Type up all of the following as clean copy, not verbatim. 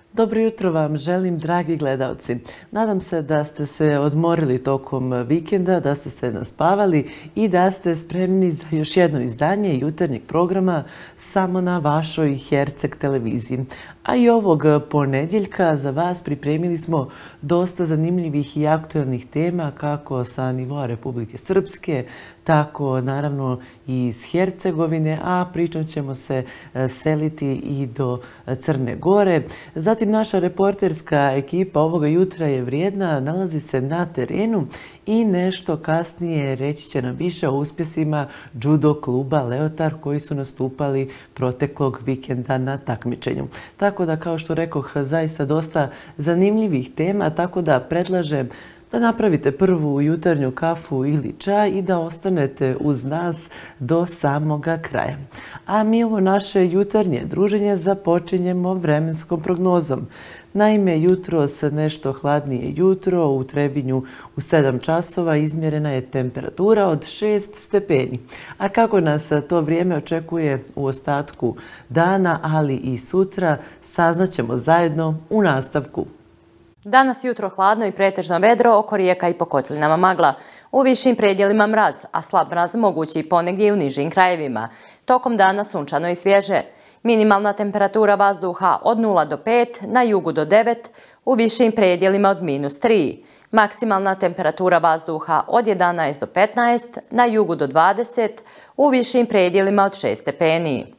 Dobro jutro vam želim, dragi gledalci. Nadam se da ste se odmorili tokom vikenda, da ste se naspavali i da ste spremni za još jedno izdanje jutarnjeg programa samo na vašoj Herceg televiziji. A i ovog ponedjeljka za vas pripremili smo dosta zanimljivih i aktualnih tema kako sa nivoa Republike Srpske, tako naravno i iz Hercegovine, a pričom ćemo se seliti i do Crne Gore. Zatim naša reporterska ekipa ovoga jutra je vrijedna, nalazi se na terenu i nešto kasnije reći će nam više o uspjesima judo kluba Leotar koji su nastupali proteklog vikenda na takmičenju. Tako da, kao što rekoh, zaista dosta zanimljivih tema, tako da predlažem da napravite prvu jutarnju kafu ili čaj i da ostanete uz nas do samoga kraja. A mi ovo naše jutarnje druženje započinjemo vremenskom prognozom. Naime, jutros nešto hladnije jutro, u Trebinju u 7 časova izmjerena je temperatura od 6 stepeni. A kako nas to vrijeme očekuje u ostatku dana, ali i sutra, saznaćemo zajedno u nastavku. Danas jutro hladno i pretežno vedro, oko rijeka i po kotlinama magla. U višim predjelima mraz, a slab mraz mogući i ponegdje i u nižim krajevima. Tokom dana sunčano i svježe. Minimalna temperatura vazduha od 0 do 5, na jugu do 9, u višim predjelima od -3. Maksimalna temperatura vazduha od 11 do 15, na jugu do 20, u višim predjelima od 6 stepeni.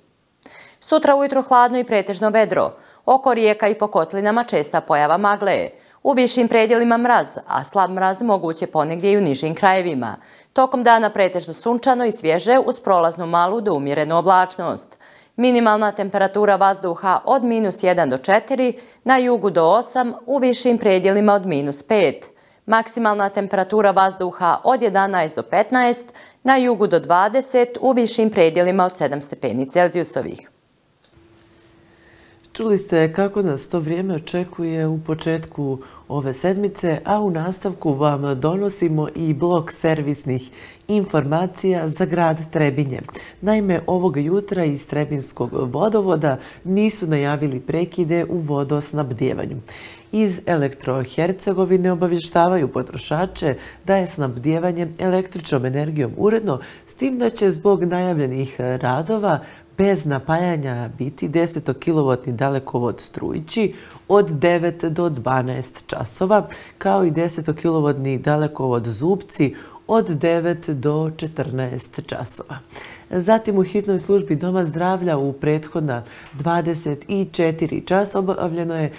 Sutra ujutro hladno i pretežno vedro. Oko rijeka i po kotlinama česta pojava magle. U višim predjelima mraz, a slab mraz moguće ponegdje i u nižim krajevima. Tokom dana pretežno sunčano i svježe uz prolaznu malu do umjerenu oblačnost. Minimalna temperatura vazduha od -1 do 4, na jugu do 8, u višim predjelima od -5. Maksimalna temperatura vazduha od 11 do 15, na jugu do 20, u višim predjelima od 7 stepeni Celzijusovih. Čuli ste kako nas to vrijeme očekuje u početku ove sedmice, a u nastavku vam donosimo i blok servisnih informacija za grad Trebinje. Naime, ovoga jutra iz Trebinskog vodovoda nisu najavili prekide u vodosnabdijevanju. Iz Elektro-Hercegovine obavještavaju potrošače da je snabdijevanje električnom energijom uredno, s tim da će zbog najavljenih radova bez napajanja biti 10-kilovoltni dalekovod Strujići od 9 do 12 časova, kao i 10-kilovoltni dalekovod Zubci od 9 do 14 časova. Zatim u hitnoj službi Doma zdravlja u prethodna 24 časa obavljeno je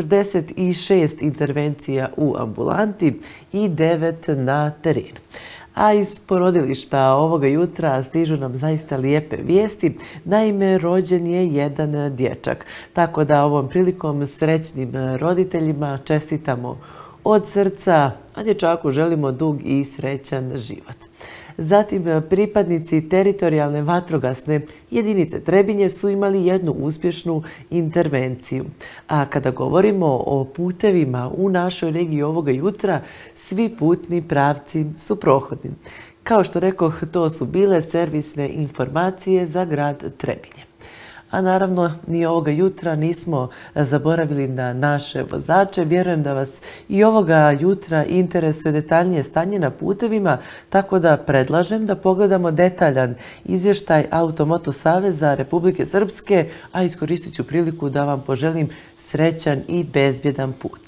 46 intervencija u ambulanti i 9 na terenu. A iz porodilišta ovoga jutra stižu nam zaista lijepe vijesti. Naime, rođen je jedan dječak. Tako da ovom prilikom srećnim roditeljima čestitamo od srca, a dječaku želimo dug i srećan život. Zatim, pripadnici teritorijalne vatrogasne jedinice Trebinje su imali jednu uspješnu intervenciju. A kada govorimo o putevima u našoj regiji ovoga jutra, svi putni pravci su prohodni. Kao što rekoh, to su bile servisne informacije za grad Trebinje. A naravno, ni ovoga jutra nismo zaboravili na naše vozače. Vjerujem da vas i ovoga jutra interesuje detaljnije stanje na putevima, tako da predlažem da pogledamo detaljan izvještaj Automoto Saveza Republike Srpske, a iskoristit ću priliku da vam poželim srećan i bezbjedan put.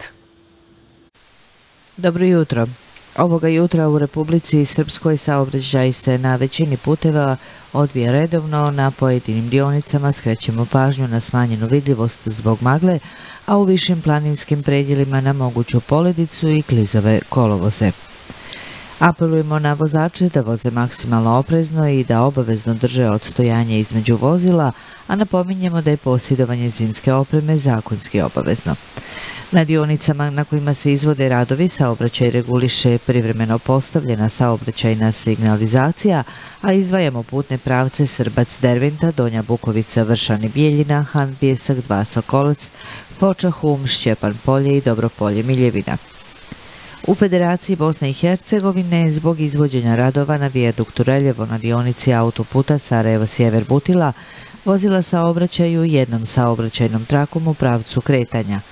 Dobro jutro. Ovoga jutra u Republici Srpskoj saobraćaj se na većini puteva odvija redovno, na pojedinim dionicama skrećemo pažnju na smanjenu vidljivost zbog magle, a u višim planinskim predjelima na moguću poledicu i klizave kolovoze. Apelujemo na vozače da voze maksimalno oprezno i da obavezno drže odstojanje između vozila, a napominjemo da je posjedovanje zimske opreme zakonski obavezno. Na dionicama na kojima se izvode radovi saobraćaj reguliše privremeno postavljena saobraćajna signalizacija, a izdvajamo putne pravce Srbac-Derventa, Donja Bukovica, Vršani Bijeljina, Han Bijesak, 2 Sokolac, Foča, Hum, Šćepan Polje i Dobropolje Miljevina. U Federaciji Bosne i Hercegovine zbog izvođenja radova na vijaduktu Reljevo na dionici autoputa Sarajevo-Sjever-Butila vozila saobraćaju jednom saobraćajnom trakom u pravcu kretanja.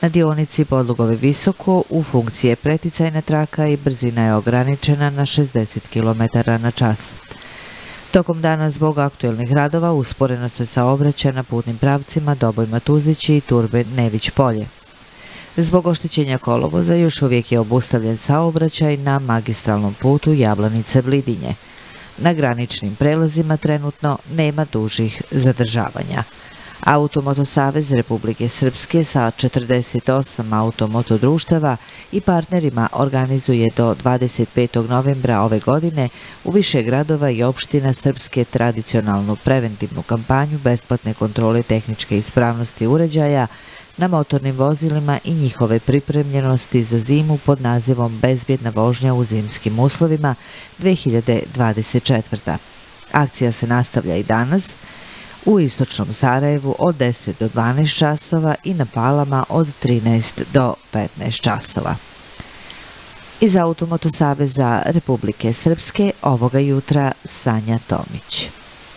Na dionici Podlugove Visoko u funkciji je preticajna traka i brzina je ograničena na 60 km na čas. Tokom dana zbog aktuelnih radova usporeno se saobraća na putnim pravcima Doboj-Matuzići i Turbe-Nević polje. Zbog oštećenja kolovoza još uvijek je obustavljen saobraćaj na magistralnom putu Jablanice-Vlidinje. Na graničnim prelazima trenutno nema dužih zadržavanja. Automotosavez Republike Srpske sa 48 automotodruštava i partnerima organizuje do 25. novembra ove godine u više gradova i opština Srpske tradicionalnu preventivnu kampanju besplatne kontrole tehničke ispravnosti uređaja na motornim vozilima i njihove pripremljenosti za zimu pod nazivom Bezbjedna vožnja u zimskim uslovima 2024. Akcija se nastavlja i danas u istočnom Sarajevu od 10 do 12 časova i na Palama od 13 do 15 časova. Iz Automotosaveza Republike Srpske ovoga jutra Sanja Tomić.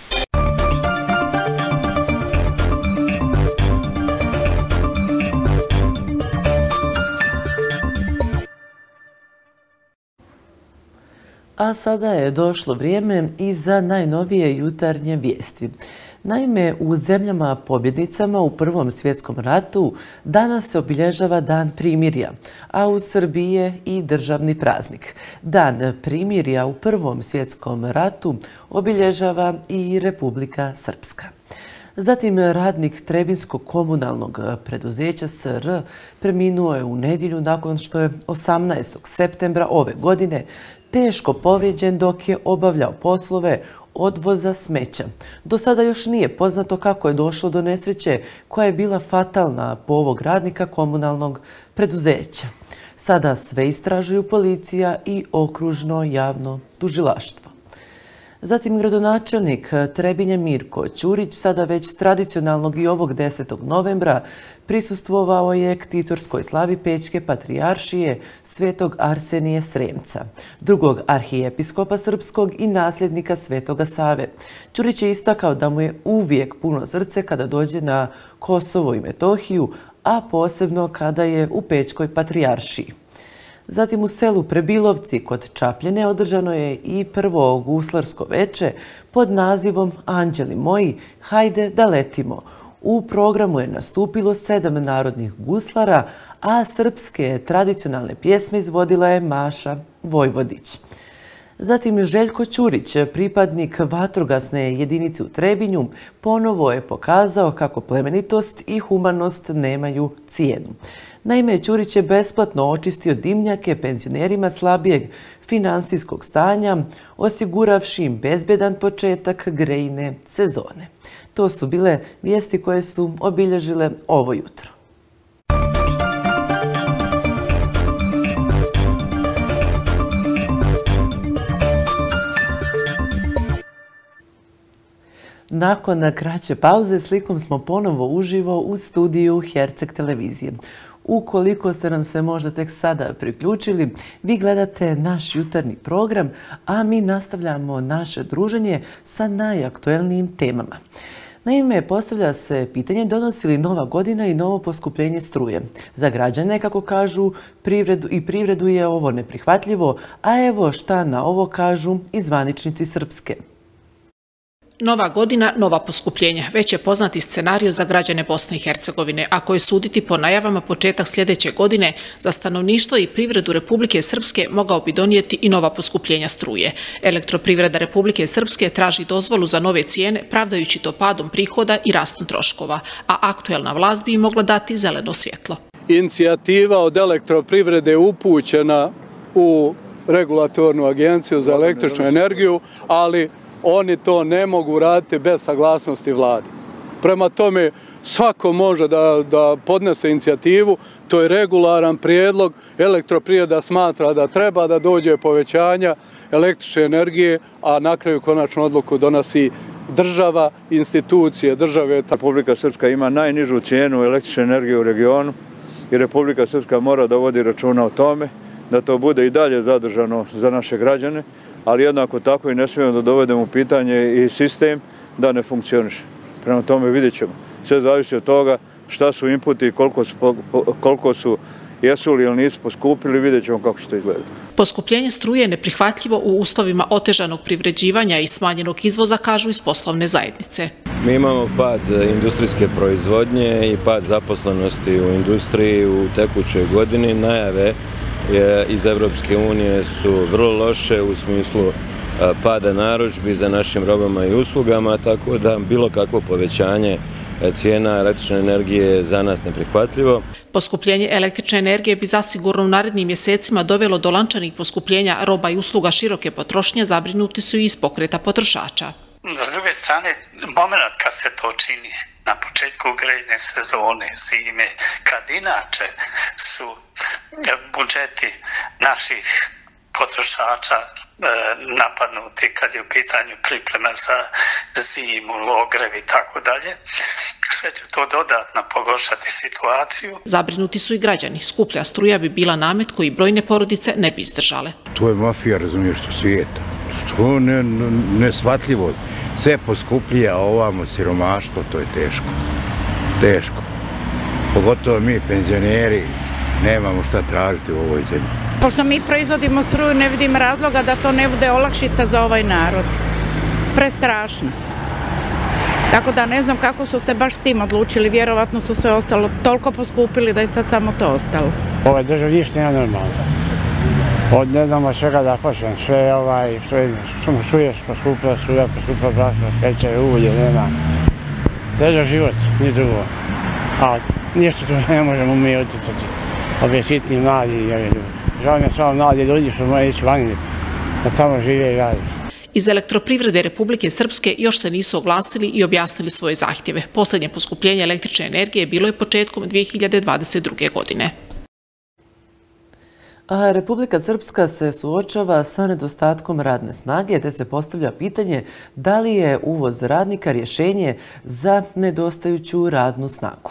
A sada je došlo vrijeme i za najnovije jutarnje vijesti. Naime, u zemljama pobjednicama u Prvom svjetskom ratu danas se obilježava Dan primirja, a u Srbiji je i državni praznik. Dan primirja u Prvom svjetskom ratu obilježava i Republika Srpska. Zatim, radnik Trebinskog komunalnog preduzeća SR preminuo je u nedjelju nakon što je 18. septembra ove godine teško povrijeđen dok je obavljao poslove odvoza smeća. Do sada još nije poznato kako je došlo do nesreće koja je bila fatalna po ovog radnika komunalnog preduzeća. Sada sve istražuju policija i okružno javno tužilaštvo. Zatim, gradonačelnik Trebinja Mirko Ćurić sada već tradicionalnog i ovog 10. novembra prisustvovao je ktitorskoj slavi Pećke patrijaršije Svetog Arsenije Sremca, drugog arhijepiskopa srpskog i nasljednika Svetoga Save. Ćurić je istakao da mu je uvijek puno srce kada dođe na Kosovo i Metohiju, a posebno kada je u Pećkoj patrijaršiji. Zatim, u selu Prebilovci kod Čapljene održano je i prvo guslarsko veče pod nazivom Anđeli moji, hajde da letimo. U programu je nastupilo 7 narodnih guslara, a srpske tradicionalne pjesme izvodila je Maša Vojvodić. Zatim, Željko Ćurić, pripadnik vatrogasne jedinice u Trebinju, ponovo je pokazao kako plemenitost i humanost nemaju cijenu. Naime, Ćurić je besplatno očistio dimnjake penzionerima slabijeg finansijskog stanja, osiguravši im bezbjedan početak grejne sezone. To su bile vijesti koje su obilježile ovo jutro. Nakon kraće pauze slikom smo ponovo uživo u studiju Herceg televizije. Ukoliko ste nam se možda tek sada priključili, vi gledate naš jutarnji program, a mi nastavljamo naše druženje sa najaktuelnijim temama. Naime, postavlja se pitanje donosi li nova godina i novo poskupljenje struje. Za građane, kako kažu, privredu je ovo neprihvatljivo, a evo šta na ovo kažu i zvaničnici Srpske. Nova godina, nova poskupljenja. Već je poznati scenario za građane Bosne i Hercegovine, a koje suditi po najavama početak sljedeće godine za stanovništvo i privredu Republike Srpske mogao bi donijeti i nova poskupljenja struje. Elektroprivreda Republike Srpske traži dozvolu za nove cijene, pravdajući to padom prihoda i rastom troškova, a aktuelna vlast bi im mogla dati zeleno svjetlo. Inicijativa od elektroprivrede je upućena u regulatornu agenciju za električnu energiju, ali oni to ne mogu raditi bez saglasnosti vlade. Prema tome, svako može da podnese inicijativu, to je regularan prijedlog. Elektroprivreda smatra da treba da dođe povećanja električne energije, a na kraju konačnu odluku donosi država, institucije države. Republika Srpska ima najnižu cijenu električne energije u regionu i Republika Srpska mora da vodi računa o tome da to bude i dalje zadržano za naše građane, ali jednako tako i ne smijemo da dovedemo u pitanje i sistem da ne funkcioniše. Prema tome vidjet ćemo. Sve zavisi od toga šta su inputi, koliko su, jesu li ili nisu poskupili, vidjet ćemo kako će to izgledati. Poskupljenje struje je neprihvatljivo u uslovima otežanog privređivanja i smanjenog izvoza, kažu iz poslovne zajednice. Mi imamo pad industrijske proizvodnje i pad zaposlenosti u industriji u tekućoj godini. Najave iz Evropske unije su vrlo loše u smislu pada narudžbi za našim robama i uslugama, tako da bilo kakvo povećanje cijena električne energije je za nas neprihvatljivo. Poskupljenje električne energije bi zasigurno u narednim mjesecima dovelo do lančanih poskupljenja roba i usluga široke potrošnje, zabrinuti su i iz pokreta potrošača. S druge strane, moment kad se to čini na početku grejne sezone, zime, kad inače su budžeti naših potrošača napadnuti kad je u pitanju priprema za zimu, ogrev i tako dalje, sve će to dodatno pogoršati situaciju. Zabrinuti su i građani. Skuplja struja bi bila namet koji brojne porodice ne bi izdržale. To je mafija, razumiješ, svijeta. To je nesvatljivo. Sve poskuplja, ovamo siromaštvo, to je teško. Teško. Pogotovo mi, penzioneri, nemamo šta tražiti u ovoj zemlji. Pošto mi proizvodimo struju, ne vidim razloga da to ne bude olakšica za ovaj narod. Prestrašno. Tako da ne znam kako su se baš s tim odlučili. Vjerovatno su se ostalo toliko poskupili da je sad samo to ostalo. Ovo je držav ništa je normalno. Od ne znam od čega da počnem. Sve što čuješ, poskupila struja, poskupila brašno, šećer, ulje, nema. Svežak život, ni drugo. A ništa tu ne možemo mi utjecati. Ove sitni mladi i ove ljudi. Žao mi je samo mladi ljudi što moraju ići vani, da tamo žive i radi. Iz Elektroprivrede Republike Srpske još se nisu oglasili i objasnili svoje zahtjeve. Posljednje poskupljenje električne energije bilo je početkom 2022. godine. A Republika Srpska se suočava sa nedostatkom radne snage, te se postavlja pitanje da li je uvoz radnika rješenje za nedostajuću radnu snagu.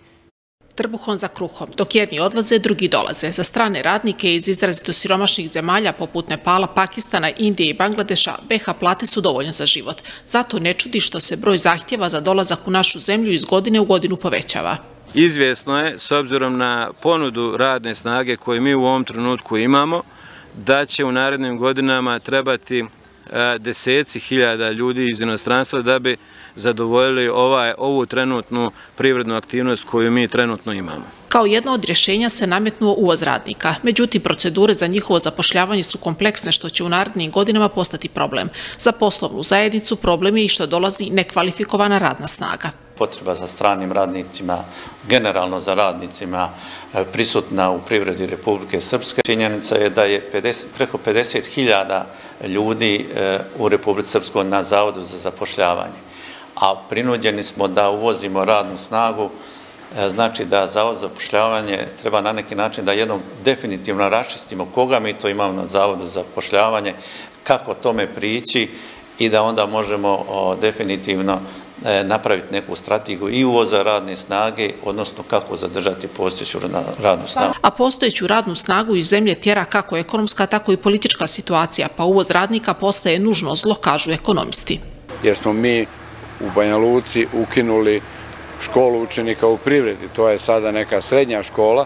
Trbuhom za kruhom. Dok jedni odlaze, drugi dolaze. Za strane radnike iz izrazito siromašnih zemalja poput Nepala, Pakistana, Indije i Bangladeša, BiH plate su dovoljne za život. Zato ne čudi što se broj zahtjeva za dolazak u našu zemlju iz godine u godinu povećava. Izvjesno je, s obzirom na ponudu radne snage koju mi u ovom trenutku imamo, da će u narednim godinama trebati deseci hiljada ljudi iz inostranstva da bi zadovoljili ovu trenutnu privrednu aktivnost koju mi trenutno imamo. Kao jedno od rješenja se nametnuo uvoz radnika. Međutim, procedure za njihovo zapošljavanje su kompleksne, što će u narednim godinama postati problem. Za poslovnu zajednicu problem je i što dolazi nekvalifikovana radna snaga. Potreba za stranim radnicima, generalno za radnicima, prisutna u privredi Republike Srpske. Činjenica je da je preko 50.000 ljudi u Republike Srpskoj na Zavodu za zapošljavanje. A prinuđeni smo da uvozimo radnu snagu, znači da Zavod za zapošljavanje treba na neki način da jednom definitivno raščistimo koga mi to imamo na Zavodu za zapošljavanje, kako tome prići i da onda možemo definitivno napraviti neku strategiju i uvoza radne snage, odnosno kako zadržati postojeću radnu snagu. A postojeću radnu snagu iz zemlje tjera kako ekonomska, tako i politička situacija, pa uvoz radnika postaje nužno zlo, kažu ekonomisti. Jer smo mi u Banja Luci ukinuli školu učenika u privredi. To je sada neka srednja škola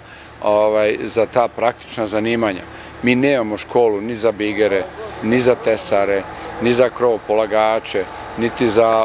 za ta praktična zanimanja. Mi nemamo školu ni za bigere, ni za tesare, ni za krovopolagače, niti za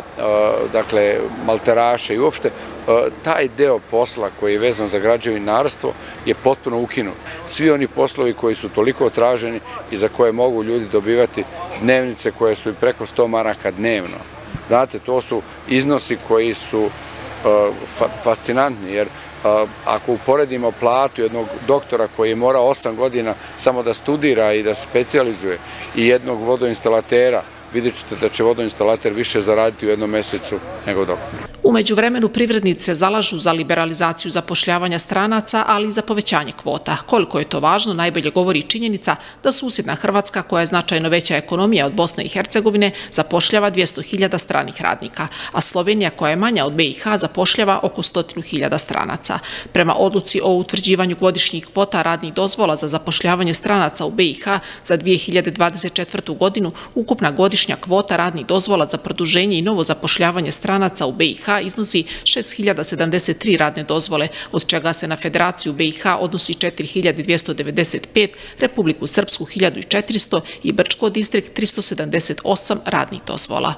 malteraše i uopšte taj deo posla koji je vezan za građevinarstvo je potpuno ukinut. Svi oni poslovi koji su toliko traženi i za koje mogu ljudi dobivati dnevnice koje su i preko 100 maraka dnevno. Znate, to su iznosi koji su fascinantni, jer ako uporedimo platu jednog doktora koji je morao 8 godina samo da studira i da se specijalizuje i jednog vodoinstalatera, vidjet ćete da će vodoinstalater više zaraditi u jednom mjesecu nego doktor. U međuvremenu privrednici se zalažu za liberalizaciju zapošljavanja stranaca, ali i za povećanje kvota. Koliko je to važno, najbolje govori činjenica da susjedna Hrvatska, koja je značajno veća ekonomija od Bosne i Hercegovine, zapošljava 200.000 stranih radnika, a Slovenija, koja je manja od BiH, zapošljava oko 100.000 stranaca. Prema odluci o utvrđivanju godišnjih kvota radnih dozvola za zapošljavanje stranaca u BiH za 2024. godinu, ukupna godišnja godišnja kvota radnih dozvola za produženje i novo zapošljavanje stranaca u BiH iznosi 6.073 radne dozvole, od čega se na Federaciju BiH odnosi 4.295, Republiku Srpsku 1.400 i Brčko distrikt 378 radnih dozvola.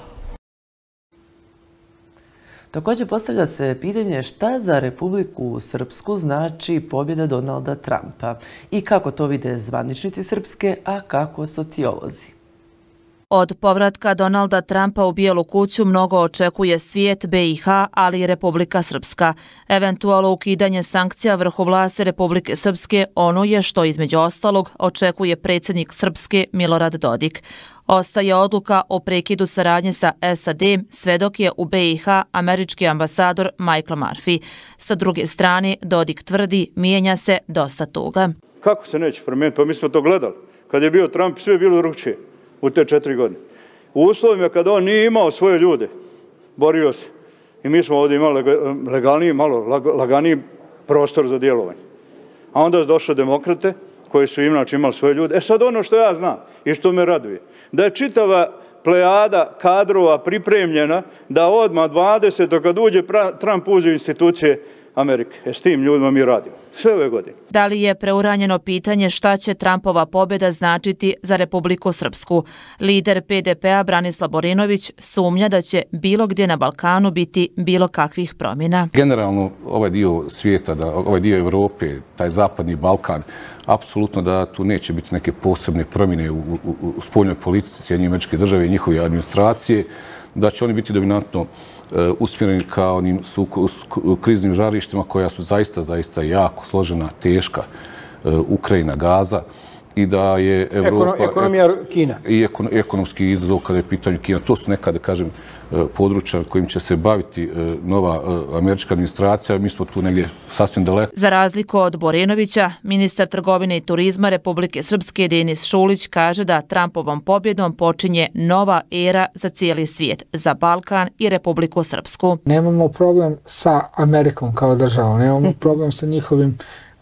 Također postavlja se pitanje šta za Republiku Srpsku znači pobjeda Donalda Trumpa i kako to vide zvaničnici Srpske, a kako sociolozi. Od povratka Donalda Trumpa u Bijelu kuću mnogo očekuje svijet, BiH, ali i Republika Srpska. Eventualno ukidanje sankcija vrhu vlasti Republike Srpske ono je što između ostalog očekuje predsjednik Srpske Milorad Dodik. Ostaje odluka o prekidu saradnje sa SAD, sve dok je u BiH američki ambasador Michael Murphy. Sa druge strane, Dodik tvrdi mijenja se dosta toga. Kako se neće promijeniti? Pa mi smo to gledali. Kad je bio Trump, sve je bilo drugčije u te 4 godine. U uslovima kada on nije imao svoje ljude, borio se. I mi smo ovdje imali legalniji, malo laganiji prostor za djelovanje. A onda je došle demokrate, koji su inače imali svoje ljude. Sad ono što ja znam i što me raduje, da je čitava plejada kadrova pripremljena da odmah 20. kad uđe Trump uđe u institucije Amerike. S tim ljudima mi radimo. Sve ove godine. Da li je preuranjeno pitanje šta će Trumpova pobjeda značiti za Republiku Srpsku? Lider PDP-a Branislav Borinović sumnja da će bilo gdje na Balkanu biti bilo kakvih promjena. Generalno ovaj dio svijeta, ovaj dio Evrope, taj zapadni Balkan, apsolutno da tu neće biti neke posebne promjene u spoljnoj politici Sjedinjenih Američkih Država i njihove administracije, da će oni biti dominantno usmjereni ka onim kriznim žarištima koja su zaista jako složena, teška, Ukrajina, Gaza, i da je Evropa... Ekonomija Kina. I ekonomski izazov kada je pitanje Kina. To su neka, da kažem, područja kojim će se baviti nova američka administracija. Mi smo tu negdje sasvim daleko. Za razliku od Borenovića, ministar trgovine i turizma Republike Srpske Denis Šulić kaže da Trumpovom pobjedom počinje nova era za cijeli svijet, za Balkan i Republiku Srpsku. Nemamo problem sa Amerikom kao državom, nemamo problem sa njihovim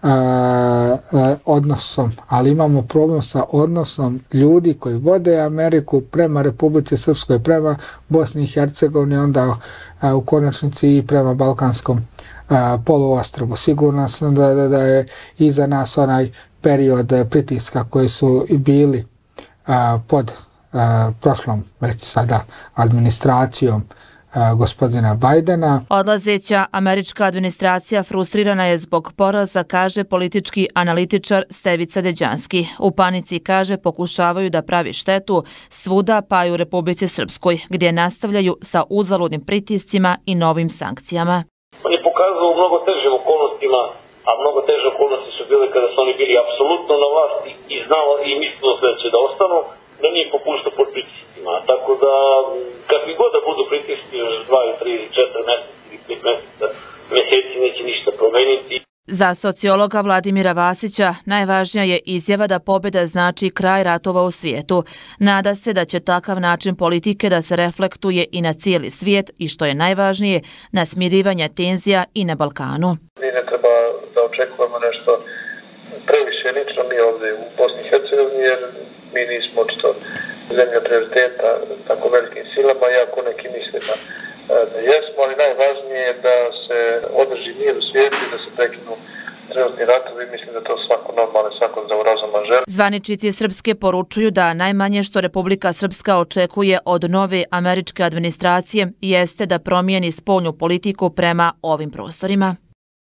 odnosom, ali imamo problem sa odnosom ljudi koji vode Ameriku prema Republici Srpskoj, prema Bosni i Hercegovini, onda u konačnici i prema Balkanskom poluostrvu. Sigurno sam da je iza nas onaj period pritiska koji su i bili pod prošlom već sada administracijom gospodina Bajdena. Odlazeća američka administracija frustrirana je zbog poraza, kaže politički analitičar Stevica Deđanski. U panici, kaže, pokušavaju da pravi štetu svuda, pa i u Republici Srpskoj, gdje nastavljaju sa uzaludnim pritiscima i novim sankcijama. On je pokazao u mnogo težim okolnostima, a mnogo teže okolnosti su bile kada su oni bili apsolutno na vlasti i znalo i mislilo se da će da ostanu, da nije popuštao pod pritiscima. Tako da, kakvi god da budu pritisci još 2, 3, 4 mjeseca ili 5 mjeseca, mjeseci neće ništa promeniti. Za sociologa Vladimira Vasića najvažnija je izjava da pobjeda znači kraj ratova u svijetu. Nada se da će takav način politike da se reflektuje i na cijeli svijet i, što je najvažnije, na smirivanje tenzija i na Balkanu. Mi ne treba da očekujemo nešto previše lično mi ovdje u Bosni i Hercegovini, jer mi nismo očito zemlja prioriteta tako velikim silama, iako neki misle da jesmo, ali najvažnije je da se održi mir u svijetu i da se prekinu trenutni ratovi. Mislim da to svako normalno, svako zdravorazuman želi. Zvaničnici Srpske poručuju da najmanje što Republika Srpska očekuje od nove američke administracije jeste da promijeni spoljnu politiku prema ovim prostorima.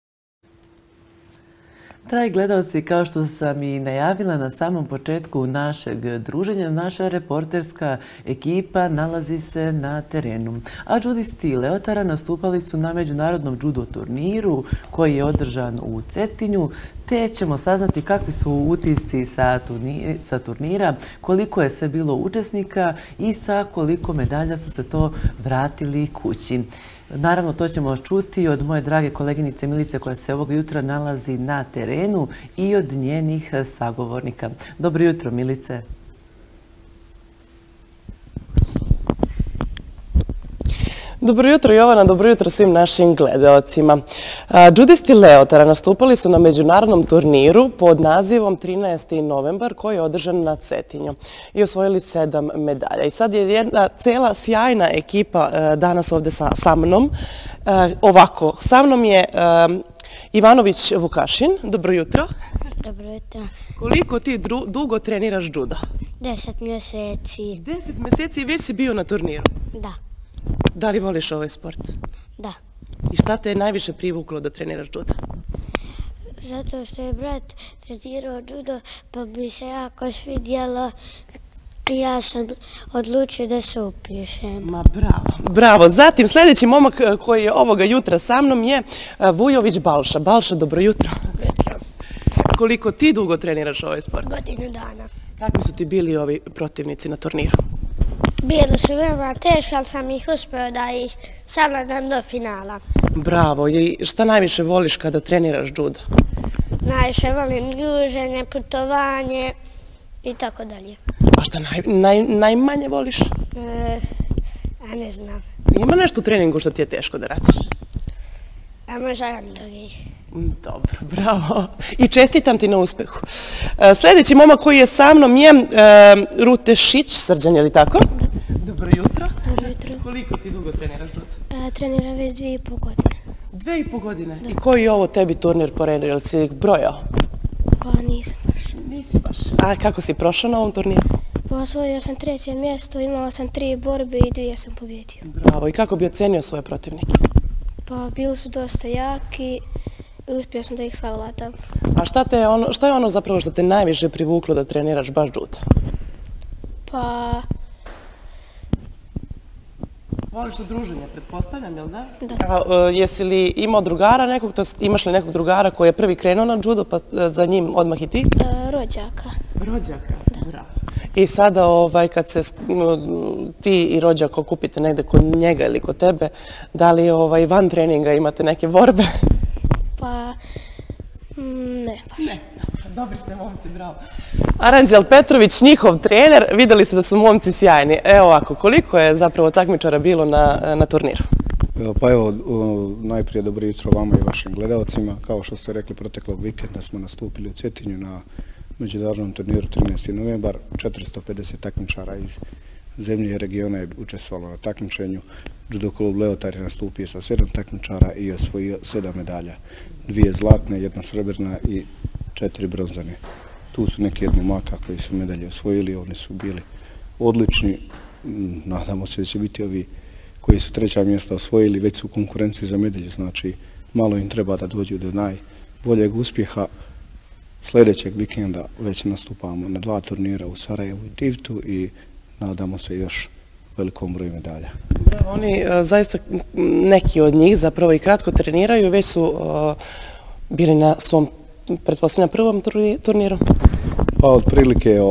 Dragi gledalci, kao što sam i najavila na samom početku našeg druženja, naša reporterska ekipa nalazi se na terenu. A džudisti Leotara nastupali su na međunarodnom judo turniru koji je održan u Cetinju, te ćemo saznati kakvi su utisci sa turnira, koliko je sve bilo učesnika i sa koliko medalja su se to vratili kući. Naravno, to ćemo čuti od moje drage koleginice Milice koja se ovog jutra nalazi na terenu i od njenih sagovornika. Dobro jutro, Milice. Dobro jutro Jovana, dobro jutro svim našim gledaocima. Džudisti Leotara nastupali su na međunarodnom turniru pod nazivom 13. novembar koji je održan na Cetinju i osvojili 7 medalja. I sad je jedna cela sjajna ekipa danas ovdje sa mnom. Ovako, sa mnom je Ivanović Vukašin. Dobro jutro. Dobro jutro. Koliko ti dugo treniraš judo? 10 mjeseci. 10 mjeseci i već si bio na turniru? Da. Da li voliš ovaj sport? Da. I šta te je najviše privuklo da treniraš judo? Zato što je brat trenirao judo, pa mi se jako svidjelo i ja sam odlučio da se upišem. Ma bravo, bravo. Zatim sljedeći momak koji je ovoga jutra sa mnom je Vujović Balša. Balša, dobro jutro. Koliko ti dugo treniraš ovaj sport? Godinu dana. Kakvi su ti bili ovi protivnici na turniru? Bili su veoma teški, ali sam ih uspio da ih savladam do finala. Bravo. I šta najviše voliš kada treniraš judo? Najviše volim druženje, putovanje i tako dalje. A šta najmanje voliš? A ne znam. Ima nešto u treningu što ti je teško da radiš? A možda jedan drugi. Dobro, bravo. I čestitam ti na uspehu. Sljedeći momak koji je sa mnom je Rutešić, Srđan, je li tako? Dobro jutro. Dobro jutro. Koliko ti dugo treniraš judo? Treniram već 2,5 godine. 2,5 godine? I koji je ovo tebi turnir poredio? Jel si ih brojao? Pa nisam baš. Nisi baš. A kako si prošao na ovom turniru? Pa osvojio sam 3. mjesto, imao sam 3 borbe i 2 sam pobjedio. Bravo. I kako bi ocenio svoje protivnike? Pa bili su dosta jaki i uspio sam da ih savladam. A šta je ono zapravo što te najviše privuklo da treniraš baš judo? Pa... Voliš se druženje, pretpostavljam, jel da? Da. Jesi li imao drugara nekog, imaš li nekog drugara koji je prvi krenuo na judo, pa za njim odmah i ti? Rođaka. Rođaka? Da. Bravo. I sada kad se ti i rođak okupite negde kod njega ili kod tebe, da li van treninga imate neke borbe? Pa, ne baš. Ne, dobri ste momci, bravo. Aranđel Petrović, njihov trener, vidjeli ste da su momci sjajni. Evo ovako, koliko je zapravo takmičara bilo na turniru? Pa evo, najprije dobro jutro vama i vašim gledalcima. Kao što ste rekli, proteklog vikenda smo nastupili u Cetinju na međunarodnom turniru 13. novembar. 450 takmičara iz zemlje i regiona je učestvovalo na takmičenju. Judo klub Leotar je nastupio sa 7 takmičara i osvojio 7 medalja. 2 zlatne, 1 srebrna i 4 bronzane. Tu su neki od momaka koji su medalje osvojili, oni su bili odlični. Nadamo se da će biti ovi koji su 3. mjesta osvojili, već su u konkurenciji za medalje, znači malo im treba da dođu do najboljeg uspjeha. Sljedećeg vikenda već nastupamo na 2 turnira u Sarajevu i Tivtu i nadamo se još velikom broju medalja. Bravo, oni zaista, neki od njih zapravo i kratko treniraju, već su bili na svom, pretpostavljam, prvom turniru? Pa otprilike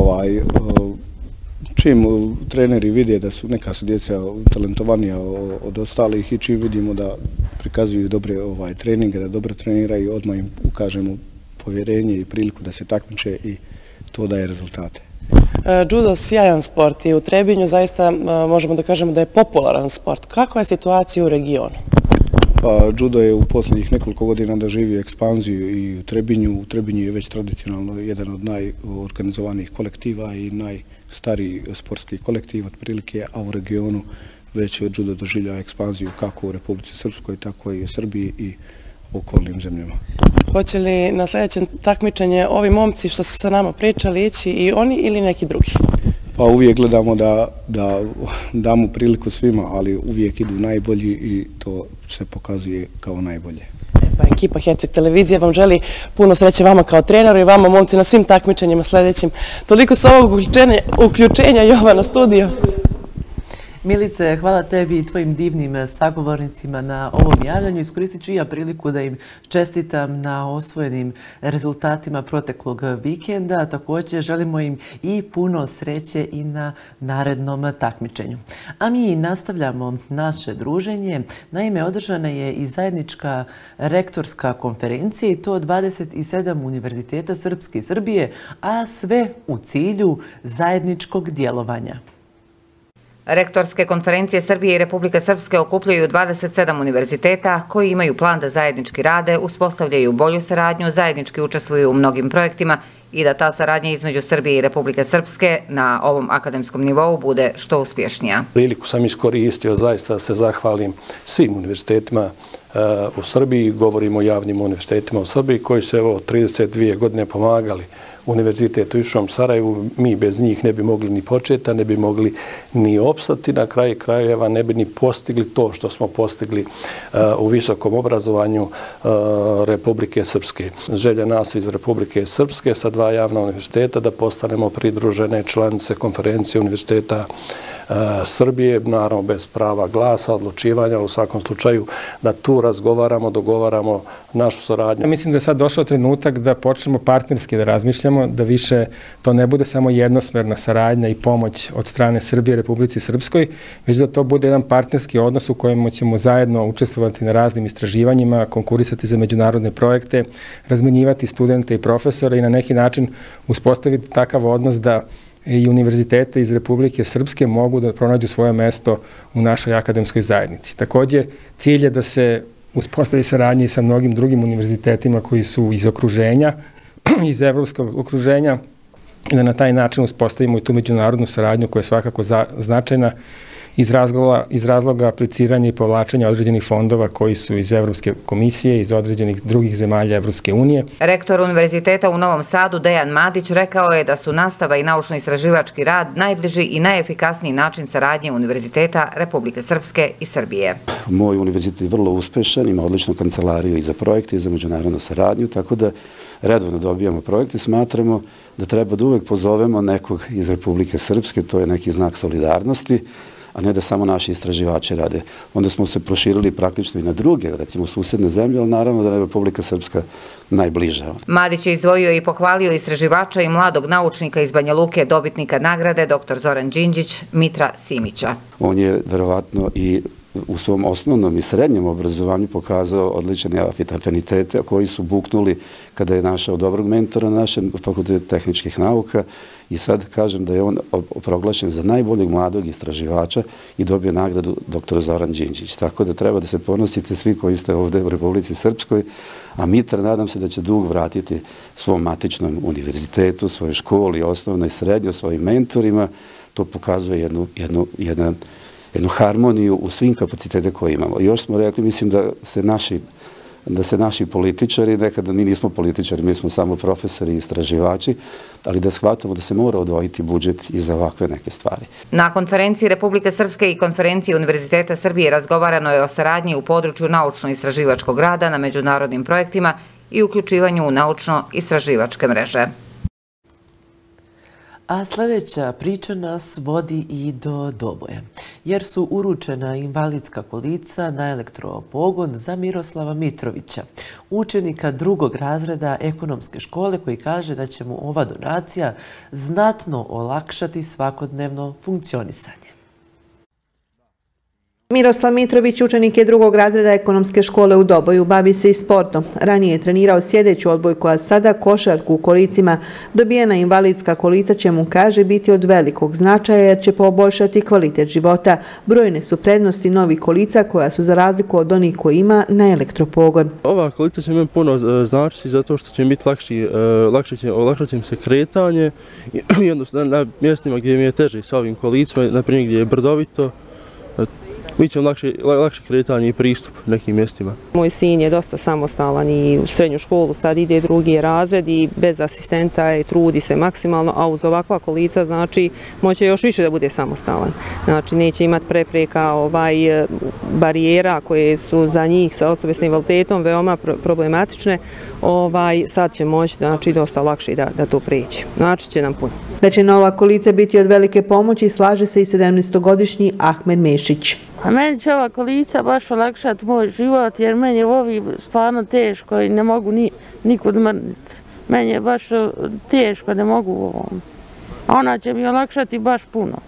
čim treneri vide da su neka su djeca talentovanija od ostalih i čim vidimo da prikazuju dobre treninge, da dobro treniraju, odmah im ukažemo povjerenje i priliku da se takmiče i to daje rezultate. Judo sjajan sport i u Trebinju zaista možemo da kažemo da je popularan sport. Kakva je situacija u regionu? Pa judo je u posljednjih nekoliko godina doživio ekspanziju i u Trebinju. U Trebinju je već tradicionalno jedan od najorganizovanijih kolektiva i najstariji sportski kolektiv otprilike, a u regionu već judo doživlja ekspanziju kako u Republici Srpskoj, tako i u Srbiji i okolnim zemljama. Hoće li na sljedeće takmičenje ovi momci što su sa nama pričali ići i oni ili neki drugi? Pa uvijek gledamo da damo priliku svima, ali uvijek idu najbolji i to se pokazuje kao najbolje. Pa ekipa Herceg televizije vam želi puno sreće vama kao treneru i vama momci na svim takmičenjima sljedećim. Toliko sa ovog uključenja Jovana studio. Milice, hvala tebi i tvojim divnim sagovornicima na ovom javljanju. Iskoristit ću i ja priliku da im čestitam na osvojenim rezultatima proteklog vikenda. Također želimo im i puno sreće i na narednom takmičenju. A mi nastavljamo naše druženje. Naime, održana je i zajednička rektorska konferencija i to 27 univerziteta Srpske i Srbije, a sve u cilju zajedničkog djelovanja. Rektorske konferencije Srbije i Republike Srpske okupljaju 27 univerziteta koji imaju plan da zajednički rade, uspostavljaju bolju saradnju, zajednički učestvuju u mnogim projektima i da ta saradnja između Srbije i Republike Srpske na ovom akademskom nivou bude što uspješnija. Priliku sam iskoristio zaista da se zahvalim svim univerzitetima u Srbiji, govorimo o javnim univerzitetima u Srbiji koji su 32 godine pomagali Univerzitetu u Višom Sarajevu. Mi bez njih ne bi mogli ni početi, ne bi mogli ni opstati, na kraju krajeva ne bi ni postigli to što smo postigli u visokom obrazovanju Republike Srpske. Želja nas iz Republike Srpske sa 2 javna univerziteta da postanemo pridružene članice konferencije univerziteta Srbije, naravno bez prava glasa, odlučivanja, u svakom slučaju da tu razgovaramo, dogovaramo našu saradnju. Mislim da je sad došao trenutak da počnemo partnerski da razmišljamo, da više to ne bude samo jednosmerna saradnja i pomoć od strane Srbije Republici Srpskoj, već da to bude jedan partnerski odnos u kojem ćemo zajedno učestvovati na raznim istraživanjima, konkurisati za međunarodne projekte, razmenjivati studente i profesore i na neki način uspostaviti takav odnos da i univerzitete iz Republike Srpske mogu da pronađu svoje mesto u našoj akademskoj zajednici. Također, cilj je da se uspostavi saradnje i sa mnogim drugim univerzitetima koji su iz okruženja, iz evropskog okruženja, i da na taj način uspostavimo i tu međunarodnu saradnju koja je svakako značajna iz razloga apliciranja i povlačenja određenih fondova koji su iz Evropske komisije, iz određenih drugih zemalja Evropske unije. Rektor Univerziteta u Novom Sadu, Dejan Madić, rekao je da su nastava i naučno-istraživački rad najbliži i najefikasniji način saradnje Univerziteta Republike Srpske i Srbije. Moj univerzitet je vrlo uspešan, ima odličnu kancelariju i za projekte i za međunarodnu saradnju, tako da redovno dobijamo projekte. Smatramo da treba da uvek pozovemo nekog iz Republike Srpske, to je neki znak solidarnosti, a ne da samo naši istraživači rade. Onda smo se proširili praktično i na druge, recimo susedne zemlje, ali naravno da je Republika Srpska najbliža. Madić je izdvojio i pohvalio istraživača i mladog naučnika iz Banja Luke, dobitnika nagrade dr. Zoran Đinđić, Mitra Simića. On je verovatno i u svom osnovnom i srednjem obrazovanju pokazao odlične afinitete koji su buknuli kada je našao dobrog mentora na našem Fakultetu tehničkih nauka i sad kažem da je on proglašen za najboljeg mladog istraživača i dobio nagradu dr. Zoran Đinđić. Tako da treba da se ponosite svi koji ste ovde u Republici Srpskoj, a Mitra nadam se da će dug vratiti svom matičnom univerzitetu, svojoj školi, osnovnoj i srednjoj, svojim mentorima. To pokazuje jednu harmoniju u svim kapacitete koje imamo. Još smo rekli, mislim da se naši političari, nekada mi nismo političari, mi smo samo profesori i istraživači, ali da shvatamo da se mora odvojiti budžet i za ovakve neke stvari. Na konferenciji Republike Srpske i konferenciji Univerziteta Srbije razgovarano je o saradnji u području naučno-istraživačkog rada na međunarodnim projektima i uključivanju u naučno-istraživačke mreže. A sljedeća priča nas vodi i do Doboja, jer su uručena invalidska kolica na elektropogon za Miroslava Mitrovića, učenika 2. razreda ekonomske škole, koji kaže da će mu ova donacija znatno olakšati svakodnevno funkcionisanje. Miroslav Mitrović, učenik je 2. razreda ekonomske škole u Doboju, bavi se i sportom. Ranije je trenirao sjedeću odbojku, a sada košarku u kolicima. Dobijena invalidska kolica će mu, kaže, biti od velikog značaja jer će poboljšati kvalitet života. Brojne su prednosti novih kolica koja su za razliku od onih koji ima na elektropogon. Ova kolica će mi puno značiti zato što će mi biti olakšat će mi se kretanje i jednostavno na mjestima gdje mi je teže sa ovim kolicima, na primjer gdje je brdovito, mi ćemo lakše kretanje i pristup nekim mjestima. Moj sin je dosta samostalan i u srednju školu sad ide 2. razred i bez asistenta i trudi se maksimalno, a uz ovakva kolica znači moće još više da bude samostalan. Znači neće imati prepreka barijera koje su za njih sa osobe s invaliditetom veoma problematične. Sad će moći znači dosta lakše da to preći. Znači će nam puno. Da će nova kolica biti od velike pomoći slaže se i 17-godišnji Ahmed Mešić. A meni će ova kolica baš olakšati moj život jer meni je ovi stvarno teško i ne mogu nikud mrniti. Meni je baš teško, ne mogu u ovom. A ona će mi olakšati baš puno.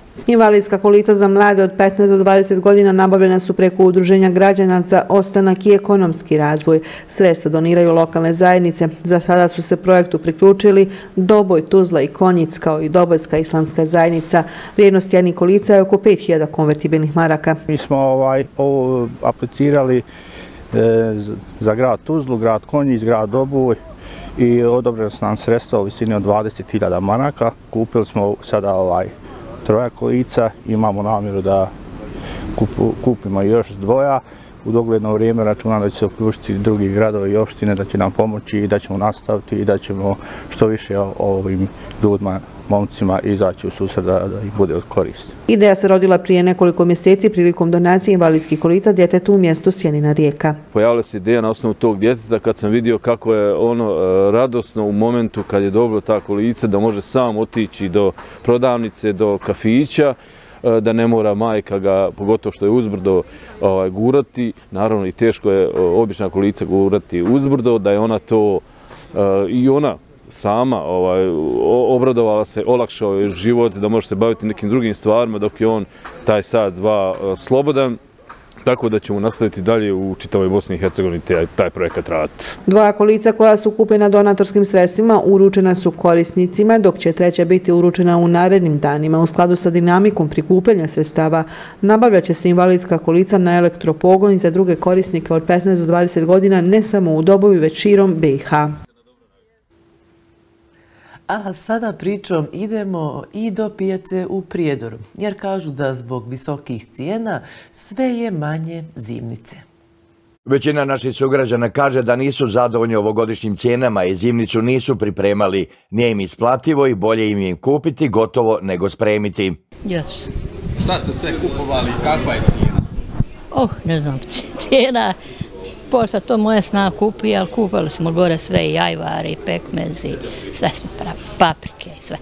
Invalidska kolica za mlade od 15 do 20 godina nabavljena su preko Udruženja građana za ostanak i ekonomski razvoj. Sredstva doniraju lokalne zajednice. Za sada su se projektu priključili Doboj, Tuzla i Konjic, kao i Dobojska islamska zajednica. Vrijednost jednih kolica je oko 5000 konvertibilnih maraka. Mi smo aplicirali za grad Tuzlu, grad Konjic, grad Doboj i odobreno su nam sredstva u visini od 20.000 maraka. Kupili smo sada 3 kolica, imamo namjeru da kupimo još 2. U dogledno vrijeme računam da će se uključiti drugi gradovi i opštine, da će nam pomoći i da ćemo nastaviti i da ćemo što više ovim ljudima, momcima izaći u susret da ih bude od koristi. Ideja se rodila prije nekoliko mjeseci prilikom donacije invalidskih kolica djetetu u mjestu Sjenina Rijeka. Pojavila se ideja na osnovu tog djeteta kad sam vidio kako je ono radosno u momentu kad je dobilo ta kolica da može sam otići do prodavnice, do kafića, da ne mora majka ga, pogotovo što je uzbrdo, gurati. Naravno i teško je obična kolica gurati uzbrdo, da je ona to i ona sama obradovala se, olakšao je život, da može se baviti nekim drugim stvarima dok je on taj sad 2 slobodan. Tako da ćemo nastaviti dalje u čitavoj Bosni i Hercegovini taj projekat raditi. 2 kolica koja su kupljena donatorskim sredstvima uručena su korisnicima, dok će 3. biti uručena u narednim danima. U skladu sa dinamikom prikupljanja sredstava nabavljat će se invalidska kolica na elektropogon i za druge korisnike od 15 do 20 godina ne samo u Doboju, već širom BiH. A sada pričom idemo i do pijace u Prijedoru, jer kažu da zbog visokih cijena sve je manje zimnice. Većina naših sugrađana kaže da nisu zadovoljni ovogodišnjim cijenama i zimnicu nisu pripremali. Nije im isplativo i bolje im je kupiti gotovo nego spremiti. Još. Šta ste sve kupovali i kakva je cijena? Ne znam, cijena. Pošto to moja snaga kupuje, ali kupali smo gore sve i ajvari, i pekmezi, sve smo pravili, paprike i sve.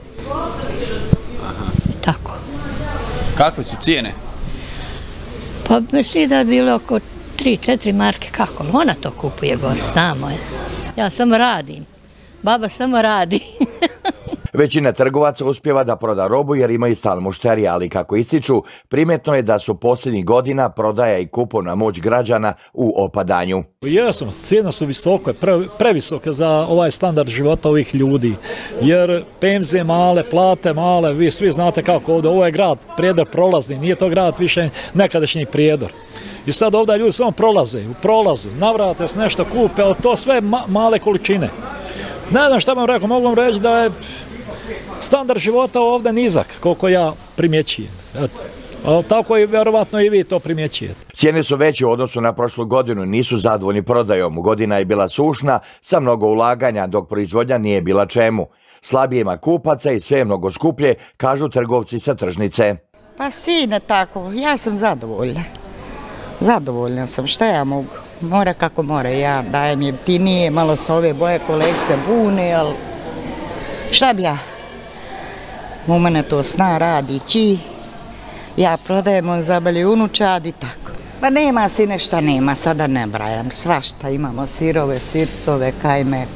Tako. Kakve su cijene? Pa misli da je bilo oko 3-4 marke, kako? Ona to kupuje gore, znamo je. Ja samo radim, baba samo radi. Većina trgovaca uspjeva da proda robu jer imaju stalno mušterije, ali kako ističu, primjetno je da su posljednjih godina prodaja i kupovna moć građana u opadanju. Jesam, cijene su visoke, previsoke za ovaj standard života ovih ljudi, jer penzije male, plate male, vi svi znate kako ovdje, ovo je grad Prijedor prolazni, nije to grad više nekadašnji Prijedor. I sad ovdje ljudi samo prolaze, u prolazu, navrate se nešto kupe, ali to sve male količine. Ne znam šta vam rekao, mogu vam reći da je standard života ovdje nizak, koliko ja primjećujem. Tako i vjerovatno i vi to primjećujete. Cijene su veće u odnosu na prošlu godinu, nisu zadovoljni prodajom. Godina je bila sušna, sa mnogo ulaganja, dok proizvodnja nije bila čemu. Slabije ima kupaca i sve je mnogo skuplje, kažu trgovci sa tržnice. Pa sine tako, ja sam zadovoljna. Zadovoljna sam, šta ja mogu? Mora kako mora, ja dajem jeftinije, malo se ove boje kolekcije bune, ali šta bi ja? U mene to sna radi, ja prodajem, on zabalje unučad i tako. Pa nema sine šta nema, sada ne brajam, svašta imamo, sirove, sircove, kajmek,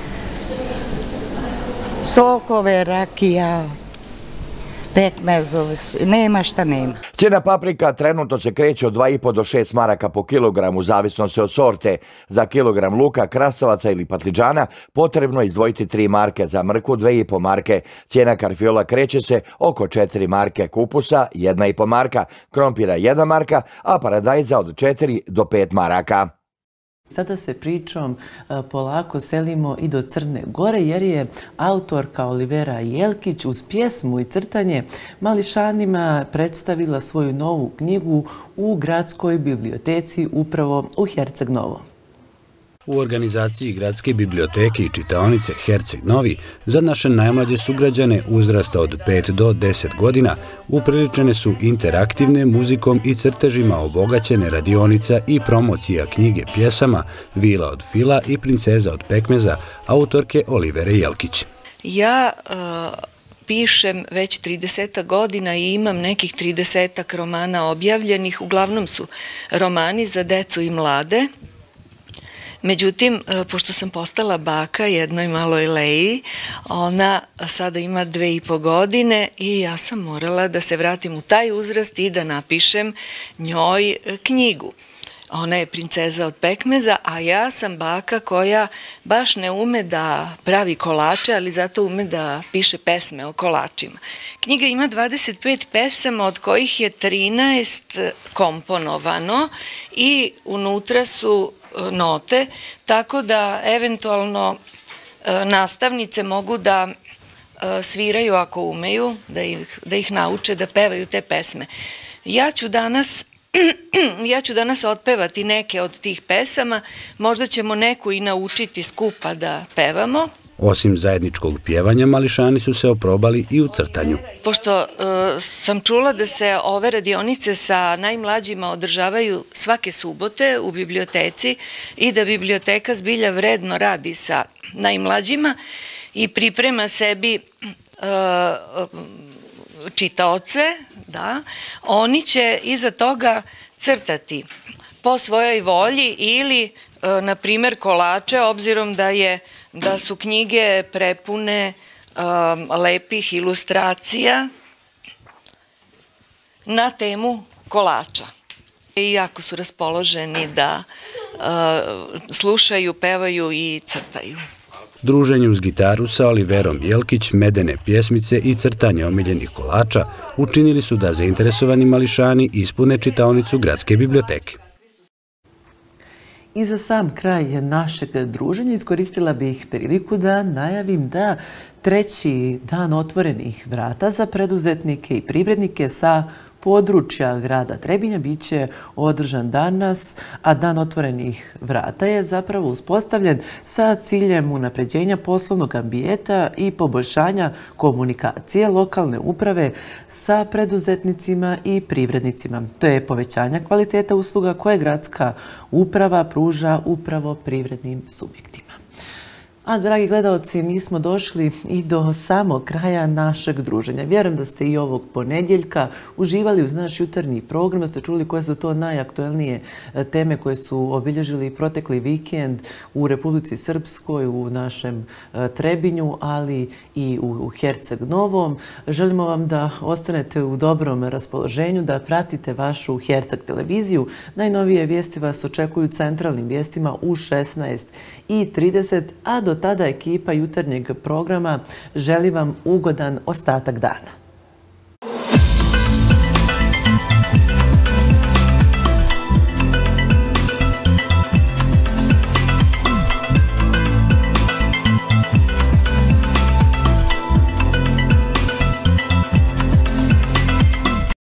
sokove, rakija, pekmezov, nema šta nema. Cijena paprika trenutno se kreće od 2,5 do 6 maraka po kilogramu, zavisno se od sorte. Za kilogram luka, krastavaca ili patliđana potrebno izdvojiti 3 marke, za mrkvu 2,5 marke. Cijena karfiola kreće se oko 4 marke, kupusa 1,5 marka, krompira 1 marka, a paradajza od 4 do 5 maraka. Sada se pričom polako selimo i do Crne Gore, jer je autorka Olivera Jelkić uz pjesmu i crtanje mališanima predstavila svoju novu knjigu u gradskoj biblioteci upravo u Herceg Novom. U organizaciji Gradske biblioteke i čitaonice Herceg Novi za naše najmlađe sugrađane uzrasta od 5 do 10 godina upriličene su interaktivne muzikom i crtežima obogaćene radionica i promocija knjige pjesama Vila od fila i Princeza od pekmeza autorke Olivere Jelkić. Ja pišem već 30 godina i imam nekih 30 romana objavljenih. Uglavnom su romani za decu i mlade. Međutim, pošto sam postala baka jednoj maloj Leji, ona sada ima 2,5 godine i ja sam morala da se vratim u taj uzrast i da napišem njoj knjigu. Ona je princeza od pekmeza, a ja sam baka koja baš ne ume da pravi kolače, ali zato ume da piše pesme o kolačima. Knjiga ima 25 pesama, od kojih je 13 komponovano i unutra su note, tako da eventualno nastavnice mogu da sviraju ako umeju, da ih nauče da pevaju te pesme. Ja ću danas otpevati neke od tih pesama, možda ćemo neku i naučiti skupa da pevamo. Osim zajedničkog pjevanja, mališani su se oprobali i u crtanju. Pošto sam čula da se ove radionice sa najmlađima održavaju svake subote u biblioteci i da biblioteka zbilja vredno radi sa najmlađima i priprema sebi čitaoce, da, oni će iza toga crtati po svojoj volji ili, na primjer, kolače, obzirom da su knjige prepune lepih ilustracija na temu kolača. I jako su raspoloženi da slušaju, pevaju i crtaju. Druženje uz gitaru sa Oliverom Jelkić, medene pjesmice i crtanje omiljenih kolača učinili su da zainteresovani mališani ispune čitaonicu Gradske biblioteke. I za sam kraj našeg druženja iskoristila bih priliku da najavim da 3. dan otvorenih vrata za preduzetnike i privrednike sa područja grada Trebinja biće održan danas, a dan otvorenih vrata je zapravo uspostavljen sa ciljem unapređenja poslovnog ambijenta i poboljšanja komunikacije lokalne uprave sa preduzetnicima i privrednicima. To je povećanja kvaliteta usluga koje gradska uprava pruža upravo privrednim subjektima. A, dragi gledalci, mi smo došli i do samog kraja našeg druženja. Vjerujem da ste i ovog ponedjeljka uživali uz naš jutarnji program, da ste čuli koje su to najaktuelnije teme koje su obilježili protekli vikend u Republici Srpskoj, u našem Trebinju, ali i u Herceg Novom. Želimo vam da ostanete u dobrom raspoloženju, da pratite vašu Herceg televiziju. Najnovije vijesti vas očekuju centralnim vijestima u 16:30, a do tada ekipa jutarnjeg programa želi vam ugodan ostatak dana.